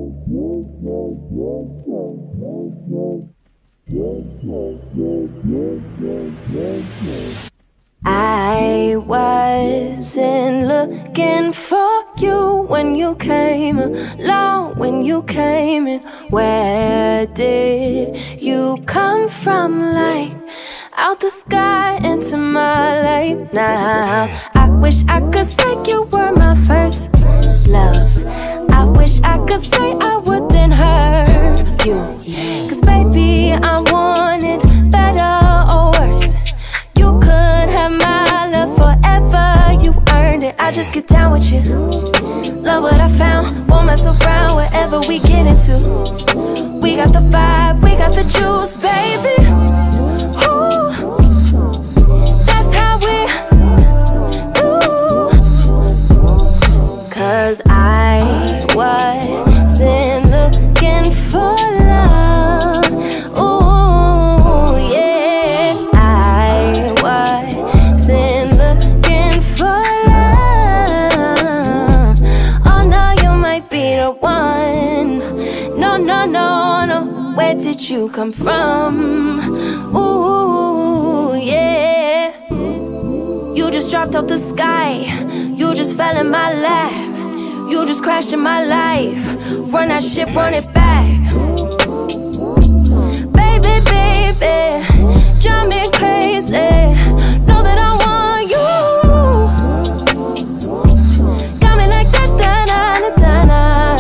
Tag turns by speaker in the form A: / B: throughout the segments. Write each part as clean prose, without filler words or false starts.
A: I wasn't looking for you when you came along, when you came in. Where did you come from? Like out the sky into my life now. I wish I could say you were my first love. I wish I could say I wouldn't hurt you, 'cause baby, I want it better or worse. You could have my love forever, you earned it. I just get down with you, love what I found, won't mess around wherever we get into. We got the vibe, we got the juice, baby. Ooh, that's how we do. 'Cause I wasn't looking for love. Ooh, yeah, I wasn't looking for love. Oh no, you might be the one. No, no, no, no. Where did you come from? Ooh, yeah. You just dropped off the sky. You just fell in my lap. You just crashed in my life. Run that shit, run it back. Baby, baby, drive me crazy. Know that I want you. Got me like that, da-na-na-na-na.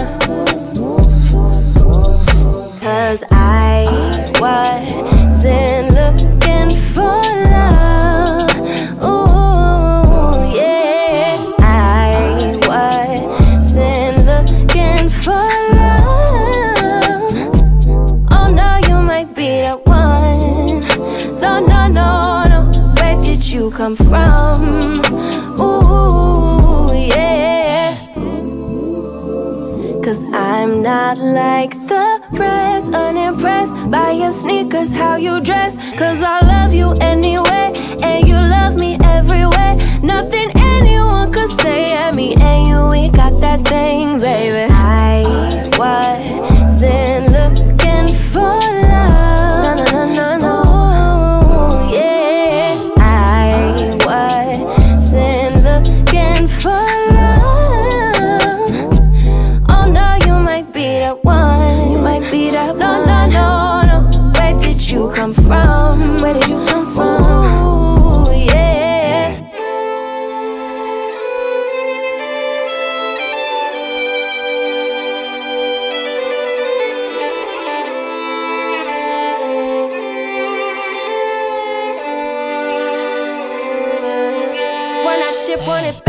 A: 'Cause I wasn't looking for love. Ooh, yeah, I wasn't looking for love. Oh no, you might be that one. No, no, no, no. Where did you come from? Ooh, yeah. 'Cause I'm not like the rest, unimpressed by your sneakers, how you dress. 'Cause I love you anyway, and you love me everywhere. Nothing anyone could say at me, and you ain't got that thing, baby. I wasn't looking for love. No, no, no, no, yeah. I wasn't looking for love. Oh no, you might be that one. You might be that one. No, no, no, no. Where did you come from? Where did you come from? Ooh, yeah. Run that shit, run it